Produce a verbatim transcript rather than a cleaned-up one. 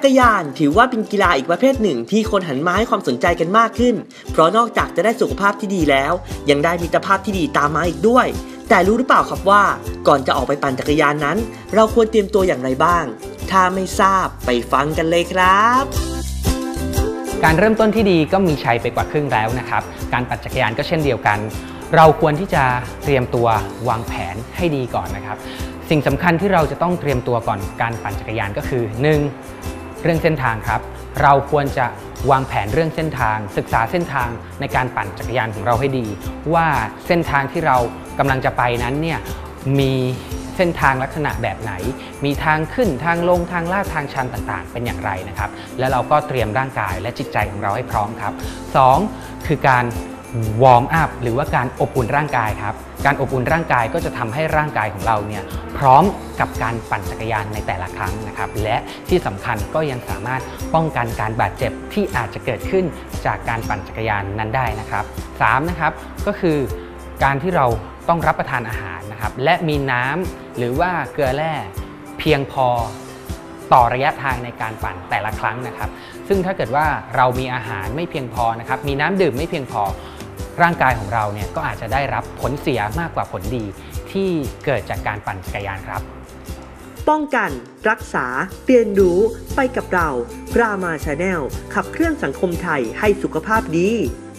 จักรยานถือว่าเป็นกีฬาอีกประเภทหนึ่งที่คนหันมาให้ความสนใจกันมากขึ้นเพราะนอกจากจะได้สุขภาพที่ดีแล้วยังได้มิตรภาพที่ดีตามมาอีกด้วยแต่รู้หรือเปล่าครับว่าก่อนจะออกไปปั่นจักรยานนั้นเราควรเตรียมตัวอย่างไรบ้างถ้าไม่ทราบไปฟังกันเลยครับการเริ่มต้นที่ดีก็มีชัยไปกว่าครึ่งแล้วนะครับการปั่นจักรยานก็เช่นเดียวกันเราควรที่จะเตรียมตัววางแผนให้ดีก่อนนะครับสิ่งสำคัญที่เราจะต้องเตรียมตัวก่อนการปั่นจักรยานก็คือ หนึ่ง เรื่องเส้นทางครับเราควรจะวางแผนเรื่องเส้นทางศึกษาเส้นทางในการปั่นจักรยานของเราให้ดีว่าเส้นทางที่เรากำลังจะไปนั้นเนี่ยมีเส้นทางลักษณะแบบไหนมีทางขึ้นทางลงทางลาดทางชันต่างๆเป็นอย่างไรนะครับแล้วเราก็เตรียมร่างกายและจิตใจของเราให้พร้อมครับสองคือการวอร์มอัพหรือว่าการอบอุ่นร่างกายครับการอบอุ่นร่างกายก็จะทำให้ร่างกายของเราเนี่ยพร้อมกับการปั่นจักรยานในแต่ละครั้งนะครับและที่สำคัญก็ยังสามารถป้องกันการบาดเจ็บที่อาจจะเกิดขึ้นจากการปั่นจักรยานนั้นได้นะครับสามนะครับก็คือการที่เราต้องรับประทานอาหารนะครับและมีน้ำหรือว่าเกลือแร่เพียงพอต่อระยะทางในการปั่นแต่ละครั้งนะครับซึ่งถ้าเกิดว่าเรามีอาหารไม่เพียงพอนะครับมีน้ำดื่มไม่เพียงพอร่างกายของเราเนี่ยก็อาจจะได้รับผลเสียมากกว่าผลดีที่เกิดจากการปั่นจักรยานครับป้องกันรักษาเรียนรู้ไปกับเรารามาชาแนลขับเคลื่อนสังคมไทยให้สุขภาพดี